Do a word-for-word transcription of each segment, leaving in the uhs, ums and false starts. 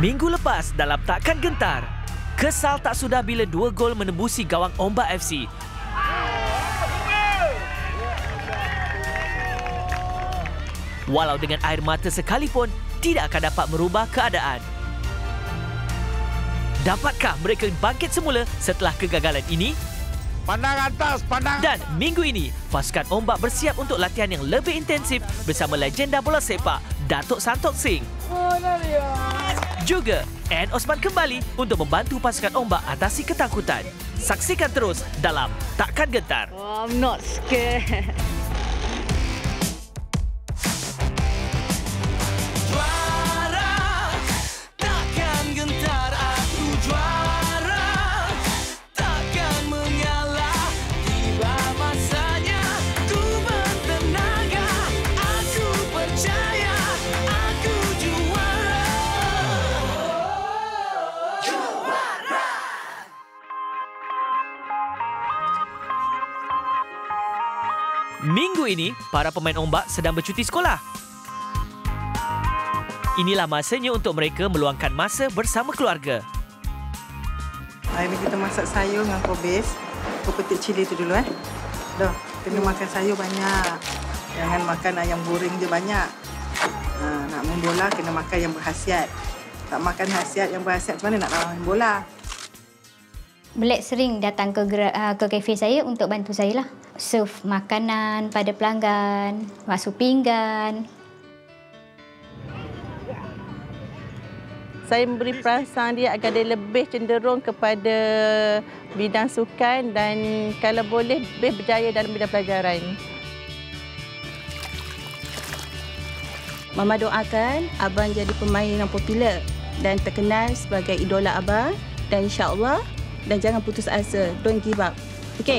Minggu lepas dalam Takkan Gentar, kesal tak sudah bila dua gol menembusi gawang Ombak F C. Walau dengan air mata sekalipun, tidak akan dapat merubah keadaan. Dapatkah mereka bangkit semula setelah kegagalan ini? Pandang atas, pandang. Dan minggu ini, pasukan Ombak bersiap untuk latihan yang lebih intensif bersama legenda bola sepak Datuk Santokh Singh. Juga, Ann Osman kembali untuk membantu pasukan Ombak atasi ketakutan. Saksikan terus dalam Takkan Gentar. Oh, I'm not scared. Minggu ini, para pemain Ombak sedang bercuti sekolah. Inilah masanya untuk mereka meluangkan masa bersama keluarga. Hari ni kita masak sayur dengan kobis. Kau petik cili tu dulu eh. Dah, kena makan sayur banyak. Jangan makan ayam goreng je banyak. Ha, nak main bola kena makan yang berkhasiat. Tak makan khasiat yang berkhasiat, macam mana nak main bola? Black sering datang ke ke kafe saya untuk bantu saya lah. Serve makanan pada pelanggan, basuh pinggan. Saya memberi perasaan dia agar dia lebih cenderung kepada bidang sukan dan kalau boleh lebih berjaya dalam bidang pelajaran. Mama doakan abang jadi pemain yang popular dan terkenal sebagai idola abang dan insya-Allah, dan jangan putus asa, don't give up. Okey.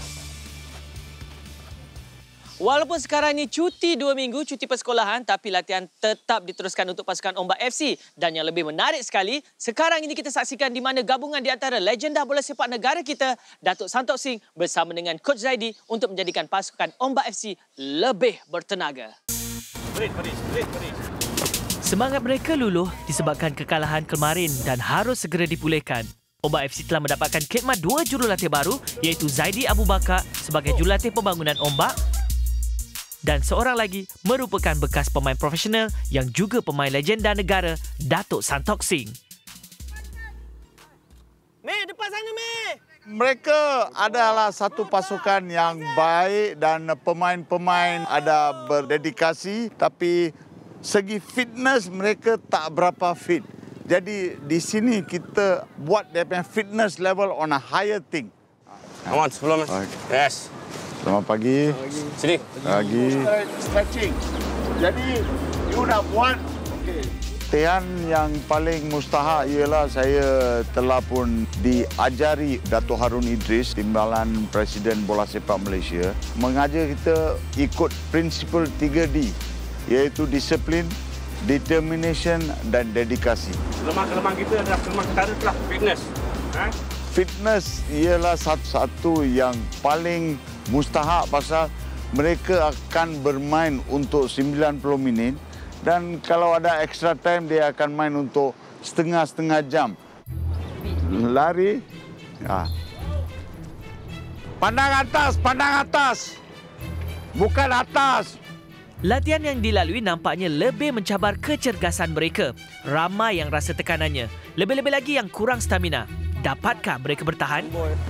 Walaupun sekarang ni cuti dua minggu, cuti persekolahan, tapi latihan tetap diteruskan untuk pasukan Ombak F C. Dan yang lebih menarik sekali, sekarang ini kita saksikan di mana gabungan di antara legenda bola sepak negara kita, Datuk Santokh Singh bersama dengan Coach Zaidi untuk menjadikan pasukan Ombak F C lebih bertenaga. Berit, berit, berit, berit. Semangat mereka luluh disebabkan kekalahan kemarin dan harus segera dipulihkan. Ombak F C telah mendapatkan khidmat dua jurulatih baru, iaitu Zaidi Abu Bakar sebagai jurulatih pembangunan Ombak dan seorang lagi merupakan bekas pemain profesional yang juga pemain legenda negara, Datuk Santokh Singh. Mei, depan sana, Mei. Mereka adalah satu pasukan yang baik dan pemain-pemain ada berdedikasi, tapi segi fitness mereka tak berapa fit. Jadi di sini kita buat dia punya fitness level on a higher thing. Come on, sebelum. Yes. Selamat pagi. Sini. Pagi. Stretching. Jadi, you nak buat. Okay. Latihan yang paling mustahak ialah saya telah pun diajari Dato' Harun Idris, Timbalan Presiden Bola Sepak Malaysia, mengajar kita ikut prinsipal tiga D, iaitu disiplin, determination dan dedikasi. Kelemahan-kelemahan kita adalah kelemahan ketara itulah fitness. Ha? Fitness ialah satu-satu yang paling mustahak pasal mereka akan bermain untuk sembilan puluh minit dan kalau ada extra time dia akan main untuk setengah-setengah jam. Lari. Ha. Pandang atas, pandang atas. Bukan atas. Latihan yang dilalui nampaknya lebih mencabar kecergasan mereka. Ramai yang rasa tekanannya. Lebih-lebih lagi yang kurang stamina. Dapatkah mereka bertahan?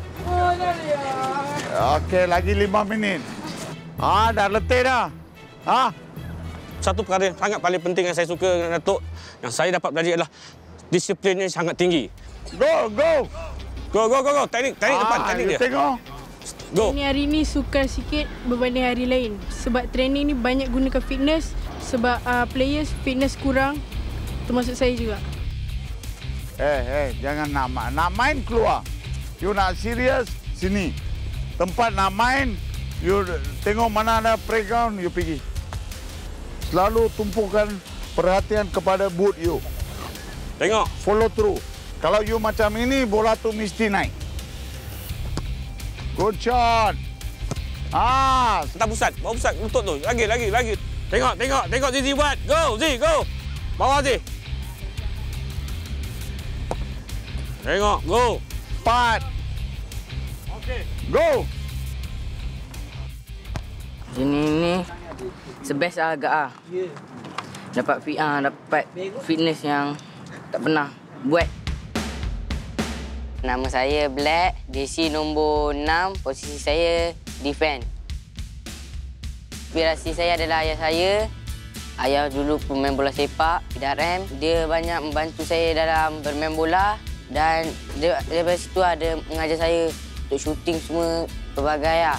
Okey, lagi lima minit. Ah, dah letih dah. Ah. Satu perkara yang sangat paling penting yang saya suka dengan Datuk, yang saya dapat belajar adalah disiplinnya sangat tinggi. Go, go. Go, go, go, go. Teknik, teknik ah, depan, teknik dia. Tengok. Go. Ini hari ini sukar sikit berbanding hari lain. Sebab training ni banyak gunakan fitness. Sebab uh, players fitness kurang. Termasuk saya juga. Eh, hey, eh, hey, jangan nak main. Nak main keluar. You nak serius, sini. Tempat nak main, you tengok mana ada playground, you pergi. Selalu tumpukan perhatian kepada boot you. Tengok. Follow through. Kalau you macam ini, bola tu mesti naik. Good shot. Ah, tak pusat. Bawa pusat lutut tu. Lagi, lagi, lagi. Tengok, tengok, tengok Zizi buat. Go, Zizi, go. Bawah Zizi. Tengok, go. Empat. Okey. Go. Sini ni sebest agak ah. Dapat P R, dapat fitness yang tak pernah buat. Nama saya Black, jersey nombor enam, posisi saya defend. Inspirasi saya adalah ayah saya. Ayah dulu pemain bola sepak, P R M. Dia banyak membantu saya dalam bermain bola dan dia, daripada situ ada mengajar saya untuk shooting semua pelbagai lah.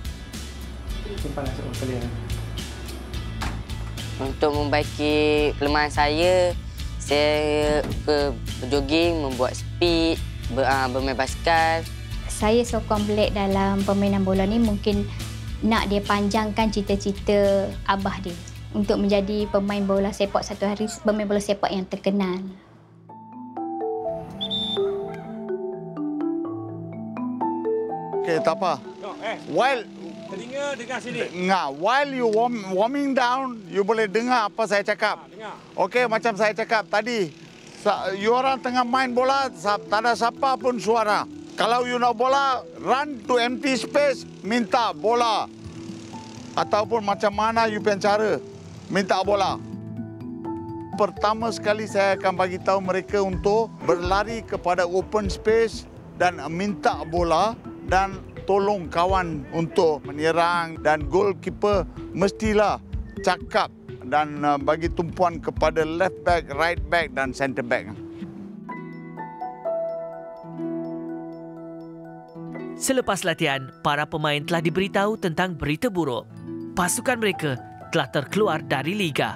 Untuk membaiki kelemahan saya, saya ke berjogging, membuat speed, ber, uh, bermain basikal. Saya sokong Black dalam permainan bola ni mungkin nak dia panjangkan cita-cita abah dia untuk menjadi pemain bola sepak satu hari, pemain bola sepak yang terkenal. Okey, tak apa. While telinga dengar sini. Dengar. While you warm, warming down, you boleh dengar apa saya cakap. Okey, macam saya cakap tadi. You orang tengah main bola, tak ada siapa pun suara. Kalau you nak bola, run to empty space, minta bola. Ataupun macam mana you punya cara, minta bola. Pertama sekali saya akan bagi tahu mereka untuk berlari kepada open space dan minta bola dan tolong kawan untuk menyerang dan goalkeeper mestilah cakap dan uh, bagi tumpuan kepada left back, right back dan centre back. Selepas latihan, para pemain telah diberitahu tentang berita buruk. Pasukan mereka telah terkeluar dari liga.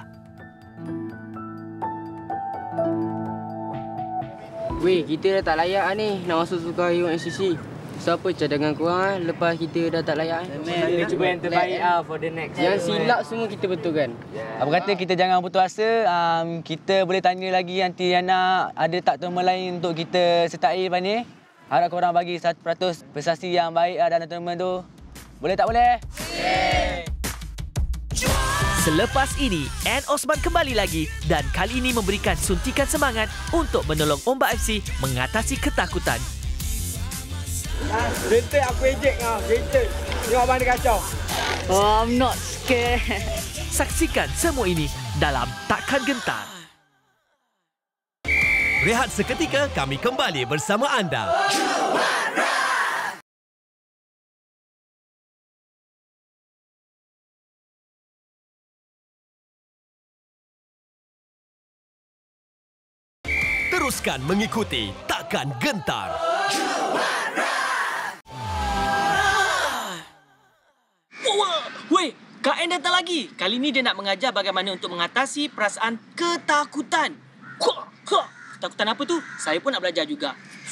Weh, kita dah tak layak ni nak masuk Sukan Iwan M C C. Siapa cadangan korang lepas kita dah tak layak? Kita cuba yang terbaik ah for the next. Yang silap semua kita betulkan. Apa kata kita jangan putus asa. Um, kita boleh tanya lagi nanti Yana ada tak tournament lain untuk kita sertai lepas ni. Harap korang bagi seratus peratus prestasi yang baik dalam tournament tu. Boleh tak boleh? Yeah. Selepas ini, N. Osman kembali lagi dan kali ini memberikan suntikan semangat untuk menolong Ombak F C mengatasi ketakutan. Gentek aku ejek ah, gentek. Tengok mana kacau. Oh, I'm not scared. Saksikan semua ini dalam Takkan Gentar. Rehat seketika, kami kembali bersama anda. Teruskan mengikuti Takkan Gentar. Weh, Kak N datang lagi. Kali ni dia nak mengajar bagaimana untuk mengatasi perasaan ketakutan. Ketakutan apa tu? Saya pun nak belajar juga.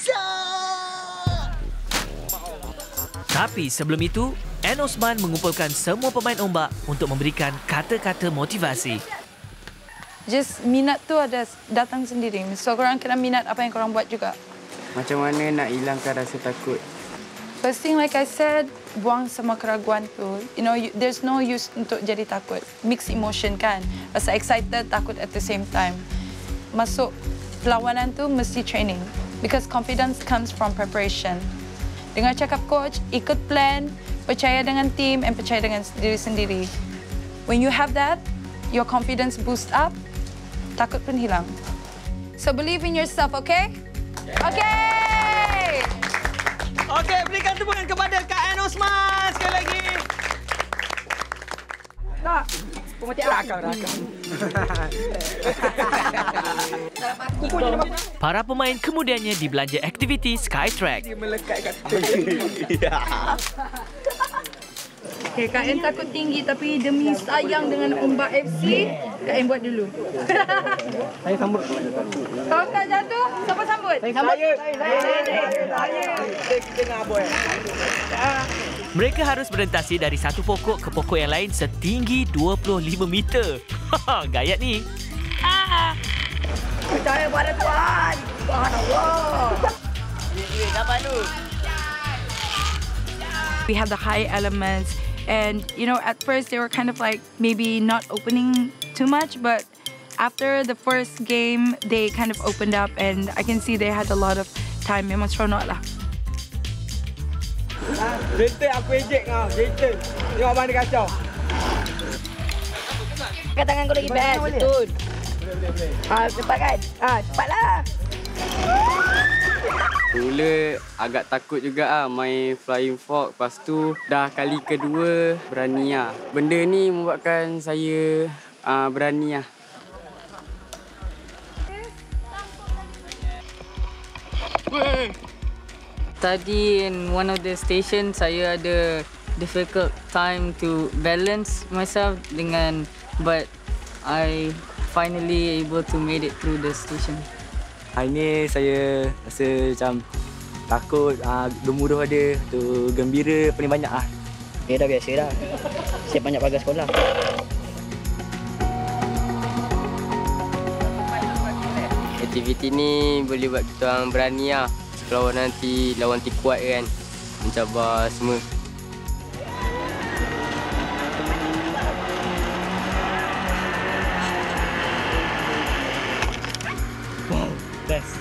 Tapi sebelum itu, N. Osman mengumpulkan semua pemain ombak untuk memberikan kata-kata motivasi. Just minat tu ada datang sendiri. So korang kena minat apa yang korang buat juga. Macam mana nak hilangkan rasa takut? First thing, like I said, buang semua keraguan tu. You know, you, there's no use untuk jadi takut. Mixed emotion kan. Rasa excited, takut at the same time. Masuk perlawanan tu mesti training. Because confidence comes from preparation. Dengar cakap coach, ikut plan, percaya dengan team and percaya dengan diri sendiri. When you have that, your confidence boost up, takut pun hilang. So believe in yourself, okay? Okay! Okey, berikan tepukan kepada Kak N. Osman sekali lagi. Tak, pemerhati rakam, rakam. Para pemain kemudiannya dibelanja aktiviti Skytrack. Dia melekat kat Okay, Kak N takut tinggi tapi demi sayang dengan Ombak F C, Kak N buat dulu. Saya sambut. Kalau tak jatuh, siapa sambut? Saya sambut. Saya. Saya. Kita nak apa eh? Mereka harus berentasi dari satu pokok ke pokok yang lain setinggi dua puluh lima meter. Gayat ni. Ah. Percaya pada Tuhan. Subhanallah. Dapat lu. We have the high elements. And, you know, at first they were kind of like maybe not opening too much, but after the first game, they kind of opened up and I can see they had a lot of time memang seronok lah. Jenteng aku ejek kau, jenteng. Tengok mana kacau. Angkat tangan kau lagi best, betul. Ah, cepat kan? Ah, cepatlah. Mula agak takut juga ah main flying fox. Lepas tu dah kali kedua berani ah. Benda ni membuatkan saya uh, berani ah. Tadi in one of the station saya ada difficult time to balance myself dengan, but I finally able to made it through the station. Hari ni saya rasa macam takut, uh, gemuruh ada, tu gembira paling banyak ah. Ya dah biasa dah. Saya banyak pagar sekolah. Aktiviti ni boleh buat kita orang berani ah. Kalau nanti lawan tim kuat kan, mencabar semua. Wow, best.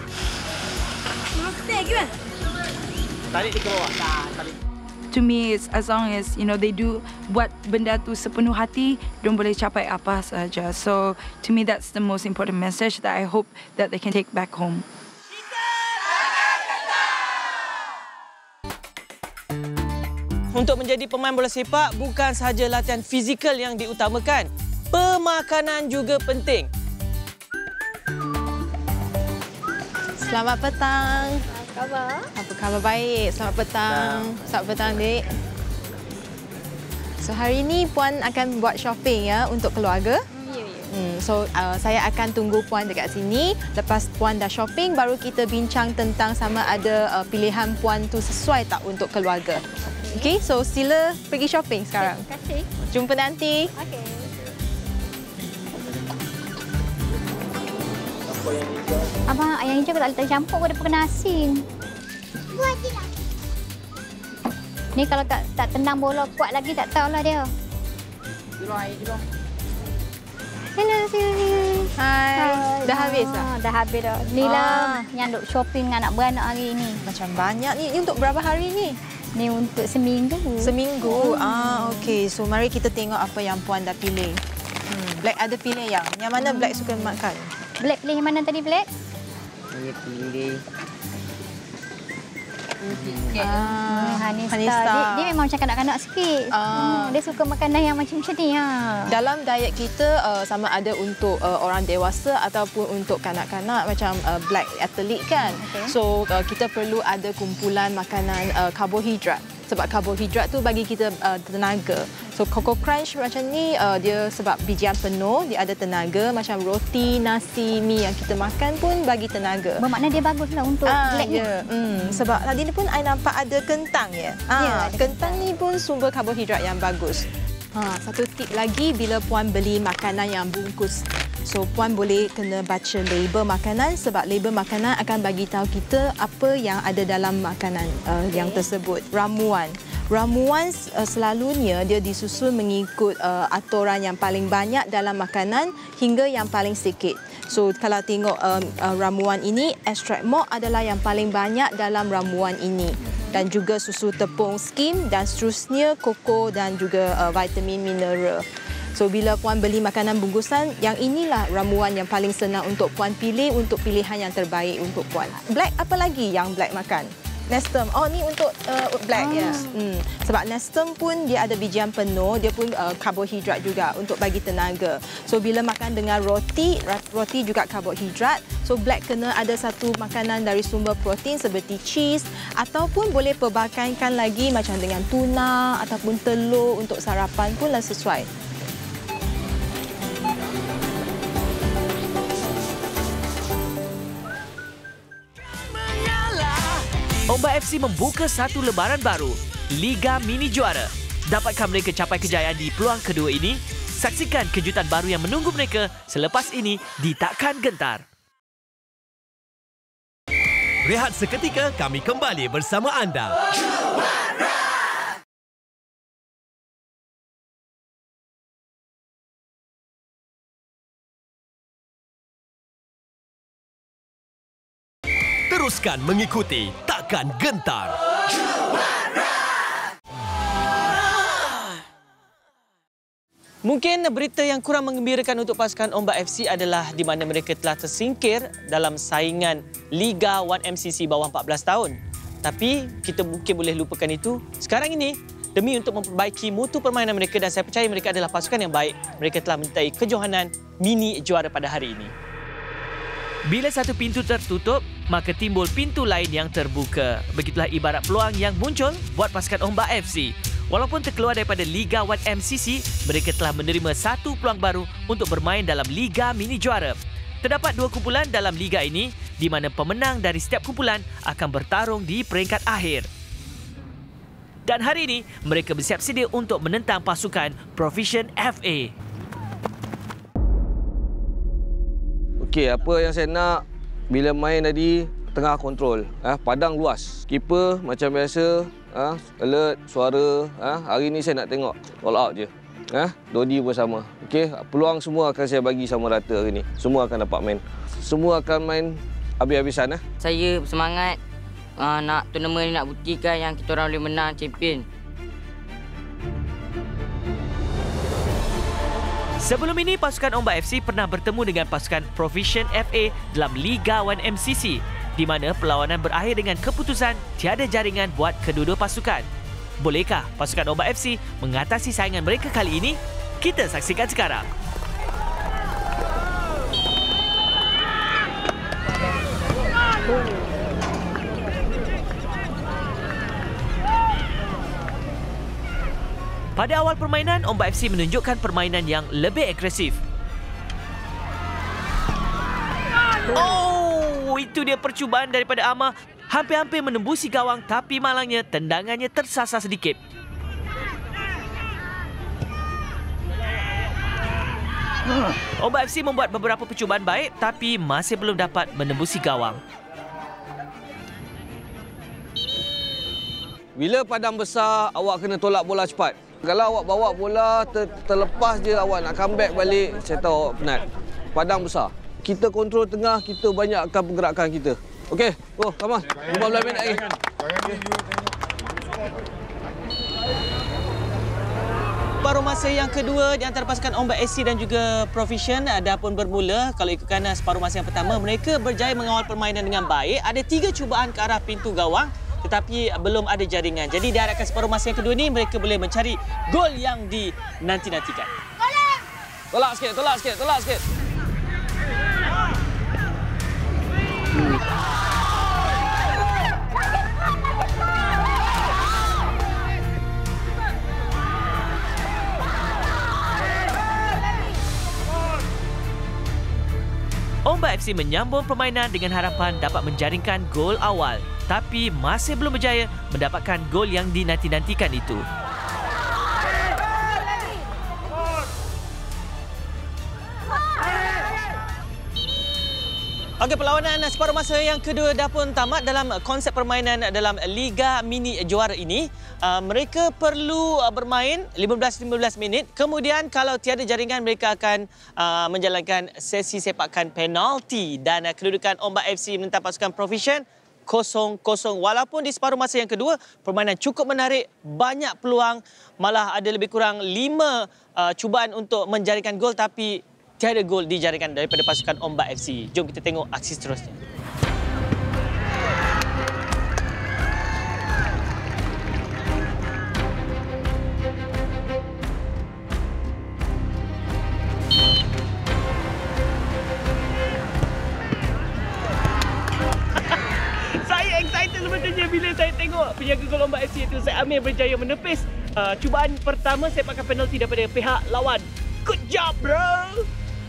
Tarik dia ke bawah. Tarik. To me, it's as long as you know they do buat benda tu sepenuh hati, diorang boleh capai apa saja. So to me, that's the most important message that I hope that they can take back home. Untuk menjadi pemain bola sepak, bukan sahaja latihan fizikal yang diutamakan. Pemakanan juga penting. Selamat petang. Apa khabar? Apa khabar baik? Selamat petang. Selamat petang, Dek. So, hari ini Puan akan buat shopping ya untuk keluarga. Ya, ya. Hmm, so, uh, saya akan tunggu Puan dekat sini. Lepas Puan dah shopping, baru kita bincang tentang sama ada uh, pilihan Puan tu sesuai tak untuk keluarga. Okey, so sila pergi shopping sekarang. Terima kasih. Jumpa nanti. Okey. Abang, ayam hijau tak letak campur pada perkenan asin. Buat je lah. Ni kalau tak, tak tendang bola kuat lagi, tak tahulah dia. Dulu air dulu. Hello, sini. Hai. Hai. Dah habis dah? Dah habis dah. Ni lah yang duk shopping dengan anak beranak hari ni. Macam banyak ni. Ini untuk berapa hari ni? Ni untuk seminggu. Seminggu? Ah, okey. So, mari kita tengok apa yang Puan dah pilih. Hmm. Black ada pilih yang? Yang mana Black suka makan? Black pilih yang mana tadi, Black? Saya pilih Ah, Hanista. Hanista. Dia, dia memang macam kanak-kanak sikit. Ah. Hmm, dia suka makanan yang macam-macam ni. Ha. Dalam diet kita, uh, sama ada untuk uh, orang dewasa ataupun untuk kanak-kanak macam uh, black athlete kan. Okay. So, uh, kita perlu ada kumpulan makanan uh, karbohidrat. Sebab karbohidrat tu bagi kita uh, tenaga. So, Coco Crunch macam ni, uh, dia sebab bijian penuh, dia ada tenaga. Macam roti, nasi, mi yang kita makan pun bagi tenaga. Bermakna dia baguslah untuk ah, black ni. Ya. Hmm, sebab tadi ni pun I nampak ada kentang ya. Ah, Ya, kentang ni pun sumber karbohidrat yang bagus. Ha, satu tip lagi bila Puan beli makanan yang bungkus. So, Puan boleh kena baca label makanan sebab label makanan akan bagi tahu kita apa yang ada dalam makanan uh, okay. yang tersebut. Ramuan. Ramuan uh, selalunya dia disusun mengikut uh, aturan yang paling banyak dalam makanan hingga yang paling sikit. So, kalau tengok um, uh, ramuan ini, extract malt adalah yang paling banyak dalam ramuan ini. Dan juga susu tepung skim dan seterusnya koko dan juga uh, vitamin mineral. So, bila Puan beli makanan bungkusan, yang inilah ramuan yang paling senang untuk Puan pilih untuk pilihan yang terbaik untuk Puan. Black apa lagi yang Black makan? Nestem. Oh, ni untuk uh, Black ah. ya. Hmm. Sebab Nestem pun dia ada bijian penuh, dia pun uh, karbohidrat juga untuk bagi tenaga. So, bila makan dengan roti, roti juga karbohidrat. So, Black kena ada satu makanan dari sumber protein seperti cheese ataupun boleh perbakankan lagi macam dengan tuna ataupun telur untuk sarapan punlah sesuai. Ombak F C membuka satu lebaran baru, Liga Mini Juara. Dapatkah mereka capai kejayaan di peluang kedua ini? Saksikan kejutan baru yang menunggu mereka selepas ini di Takkan Gentar. Rehat seketika, kami kembali bersama anda. Teruskan mengikuti, takkan gentar. Mungkin berita yang kurang menggembirakan untuk pasukan Ombak F C adalah di mana mereka telah tersingkir dalam saingan Liga satu M C C bawah empat belas tahun. Tapi kita mungkin boleh lupakan itu. Sekarang ini, demi untuk memperbaiki mutu permainan mereka dan saya percaya mereka adalah pasukan yang baik, mereka telah menyertai kejohanan mini juara pada hari ini. Bila satu pintu tertutup, maka timbul pintu lain yang terbuka. Begitulah ibarat peluang yang muncul buat pasukan Ombak F C. Walaupun terkeluar daripada Liga satu M C C, mereka telah menerima satu peluang baru untuk bermain dalam Liga Mini Juara. Terdapat dua kumpulan dalam liga ini di mana pemenang dari setiap kumpulan akan bertarung di peringkat akhir. Dan hari ini, mereka bersiap sedia untuk menentang pasukan Provision F A. Okey, apa yang saya nak bila main tadi, tengah kontrol. Eh, padang luas. Keeper macam biasa, eh, alert, suara. Eh, hari ni saya nak tengok all out je. Eh, Dodi pun sama. Okey, peluang semua akan saya bagi sama rata hari ni. Semua akan dapat main. Semua akan main habis-habisan. Eh. Saya bersemangat uh, nak tournament ni nak buktikan yang kita orang boleh menang champion. Sebelum ini, pasukan Ombak F C pernah bertemu dengan pasukan Provision F A dalam Liga satu M C C, di mana perlawanan berakhir dengan keputusan tiada jaringan buat kedua-dua pasukan. Bolehkah pasukan Ombak F C mengatasi saingan mereka kali ini? Kita saksikan sekarang. Pada awal permainan, Ombak F C menunjukkan permainan yang lebih agresif. Oh, itu dia percubaan daripada Amar. Hampir-hampir menembusi gawang tapi malangnya tendangannya tersasar sedikit. Ombak F C membuat beberapa percubaan baik tapi masih belum dapat menembusi gawang. Bila padang besar, awak kena tolak bola cepat. Kalau awak bawa bola ter terlepas je, awak nak comeback balik, saya tahu awak penat. Padang besar. Kita kontrol tengah, kita banyakkan pergerakan kita. Okey, oh, come on. lima belas minit lagi. Paruh masa yang kedua di antara pasukan Ombak F C dan juga Provision dah pun bermula. Kalau ikutkan separuh masa yang pertama, mereka berjaya mengawal permainan dengan baik. Ada tiga cubaan ke arah pintu gawang tetapi belum ada jaringan. Jadi diharapkan separuh masa yang kedua ni mereka boleh mencari gol yang dinanti-nantikan. Tolak sikit, tolak sikit, tolak sikit. Ombak F C menyambung permainan dengan harapan dapat menjaringkan gol awal, tapi masih belum berjaya mendapatkan gol yang dinanti-nantikan itu. Okey, perlawanan separuh masa yang kedua dah pun tamat dalam konsep permainan dalam Liga Mini Juara ini. Uh, mereka perlu uh, bermain lima belas lima belas minit. Kemudian kalau tiada jaringan, mereka akan uh, menjalankan sesi sepakan penalti. Dan uh, kedudukan Ombak F C menentang pasukan Provision kosong kosong. Walaupun di separuh masa yang kedua, permainan cukup menarik, banyak peluang. Malah ada lebih kurang lima uh, cubaan untuk menjaringkan gol tapi tiada gol dijaringkan daripada pasukan Ombak F C. Jom kita tengok aksi seterusnya. Saya excited sebenarnya bila saya tengok penjaga gol Ombak F C itu, Zaid Amir berjaya menepis uh, cubaan pertama sepakan penalti daripada pihak lawan. Good job, bro!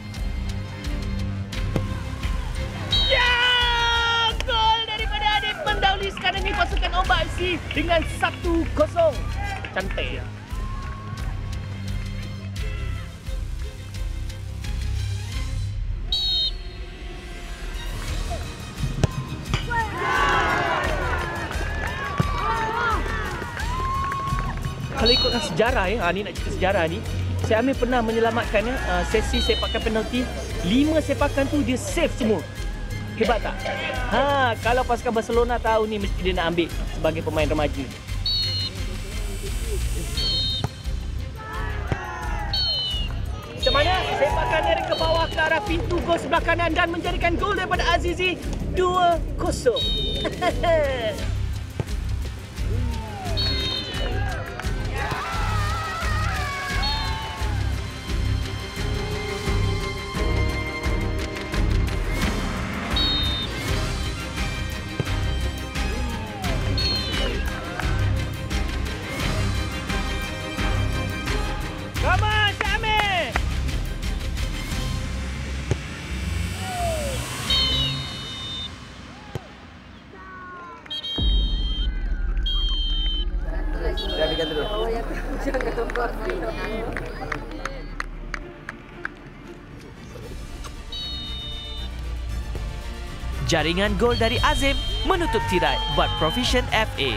Ya! Gol daripada Adib mendahului sekarang ini pasukan Ombak F C dengan satu kosong. Cantik ya. Kalau ikutkan sejarah ya, ha, ni nak cerita sejarah ni. Zaid Amir pernah menyelamatkan ya, uh, sesi sepakan penalti. Lima sepakan tu dia save semua. Hebat tak? Ha, kalau pasukan Barcelona tahu ni mesti dia nak ambil sebagai pemain remaja. Macam mana? Sepakan dari ke bawah ke arah pintu gol sebelah kanan dan menjadikan gol daripada Azizi dua kosong. Jaringan gol dari Azim menutup tirai buat Provision F A.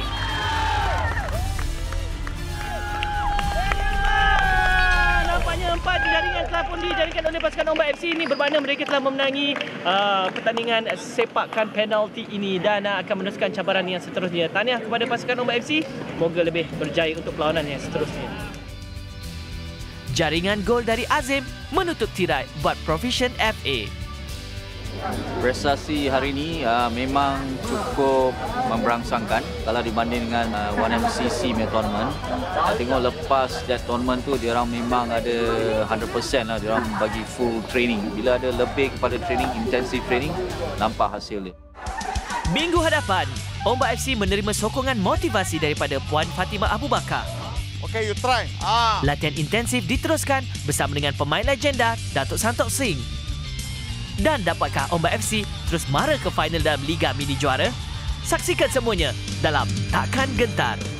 Nampaknya empat jaringan telah pun dijaringkan oleh pasukan Ombak F C. Ini bermakna mereka telah memenangi uh, pertandingan sepakan penalti ini dan uh, akan meneruskan cabaran yang seterusnya. Tahniah kepada pasukan Ombak F C. Moga lebih berjaya untuk perlawanan yang seterusnya. Jaringan gol dari Azim menutup tirai buat Provision F A. Prestasi hari ini uh, memang cukup memberangsangkan kalau dibanding dengan uh, one M C C punya tournament. Uh, tengok lepas that tournament tu dia orang memang ada one hundred percent lah, dia orang bagi full training. Bila ada lebih kepada training, intensive training, nampak hasil dia. Minggu hadapan, Ombak F C menerima sokongan motivasi daripada Puan Fatimah Abu Bakar. Okay, you try. Ah. Latihan intensif diteruskan bersama dengan pemain legenda Datuk Santok Singh. Dan dapatkah Ombak F C terus mara ke final dalam Liga Mini Juara? Saksikan semuanya dalam Takkan Gentar.